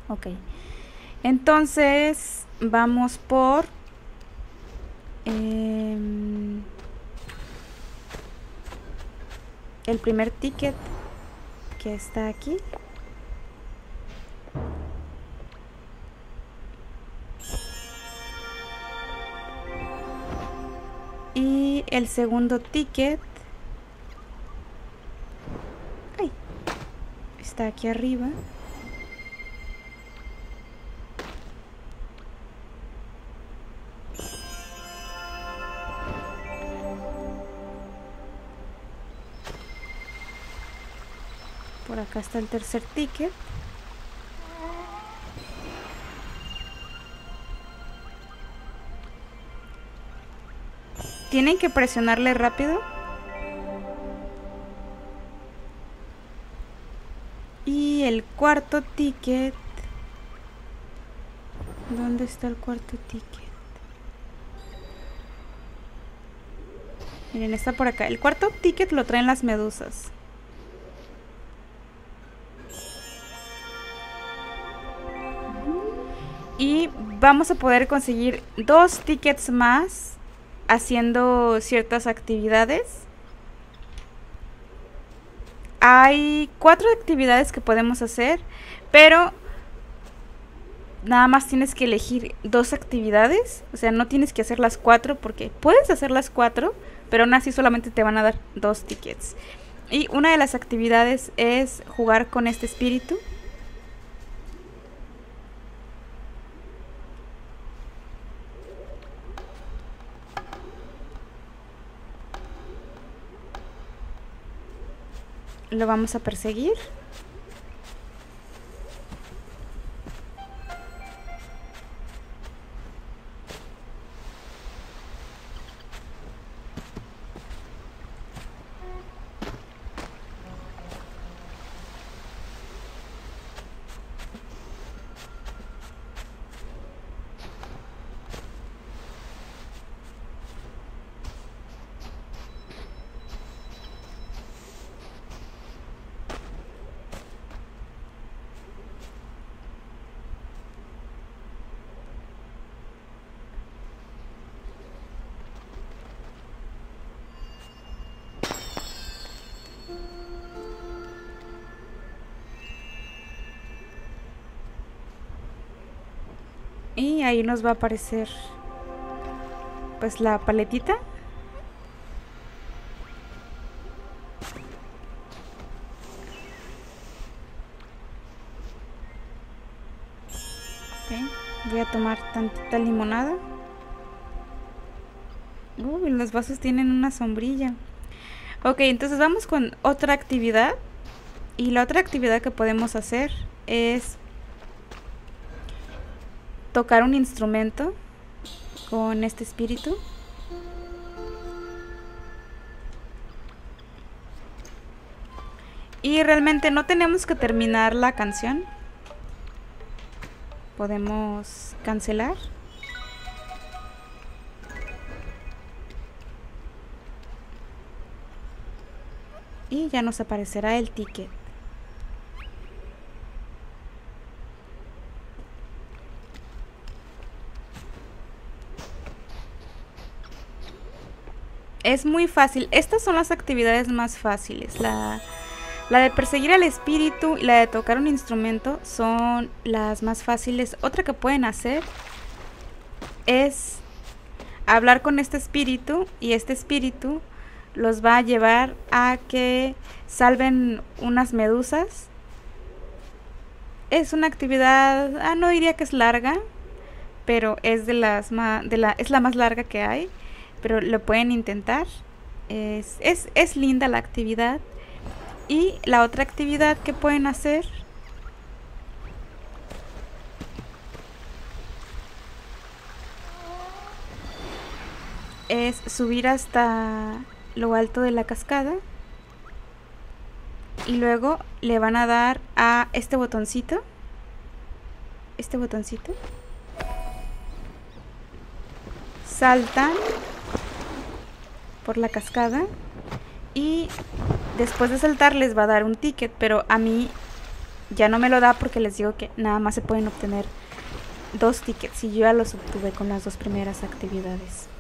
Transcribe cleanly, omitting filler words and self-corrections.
Ok. Entonces, vamos por... el primer ticket que está aquí. Y el segundo ticket... ¡Ay! Está aquí arriba. Por acá está el tercer ticket. Tienen que presionarle rápido. Y el cuarto ticket... ¿Dónde está el cuarto ticket? Miren, está por acá. El cuarto ticket lo traen las medusas. Y vamos a poder conseguir 2 tickets más haciendo ciertas actividades. Hay 4 actividades que podemos hacer, pero nada más tienes que elegir 2 actividades. O sea, no tienes que hacer las 4 porque puedes hacer las 4, pero aún así solamente te van a dar 2 tickets. Y una de las actividades es jugar con este espíritu. Lo vamos a perseguir. Y ahí nos va a aparecer pues la paletita. Okay. Voy a tomar tantita limonada. Uy, los vasos tienen una sombrilla. Ok, entonces vamos con otra actividad. Y la otra actividad que podemos hacer es tocar un instrumento con este espíritu. Y realmente no tenemos que terminar la canción. Podemos cancelar. Y ya nos aparecerá el ticket. Es muy fácil. Estas son las actividades más fáciles. La de perseguir al espíritu y la de tocar un instrumento son las más fáciles. Otra que pueden hacer es hablar con este espíritu, y este espíritu los va a llevar a que salven unas medusas. Es una actividad, no diría que es larga, pero es es la más larga que hay, pero lo pueden intentar. Es linda la actividad. Y la otra actividad que pueden hacer es subir hasta lo alto de la cascada y luego le van a dar a este botoncito, saltan por la cascada y después de saltar les va a dar un ticket, pero a mí ya no me lo da porque les digo que nada más se pueden obtener 2 tickets y yo ya los obtuve con las 2 primeras actividades.